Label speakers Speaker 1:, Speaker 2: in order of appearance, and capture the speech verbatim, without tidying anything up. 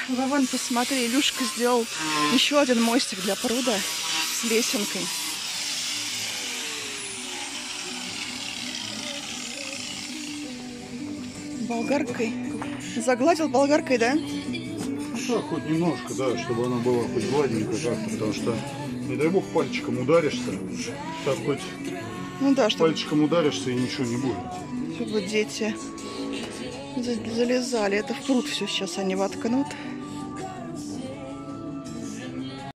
Speaker 1: Вован, посмотри, Илюшка сделал еще один мостик для пруда с лесенкой. Болгаркой. Загладил болгаркой, да?
Speaker 2: Ну так, хоть немножко, да, чтобы она была хоть гладенькая как-то, потому что, не дай бог, пальчиком ударишься, так хоть
Speaker 1: ну да, чтобы...
Speaker 2: пальчиком ударишься и ничего не будет.
Speaker 1: Чтобы дети залезали. Это в пруд все сейчас они воткнут.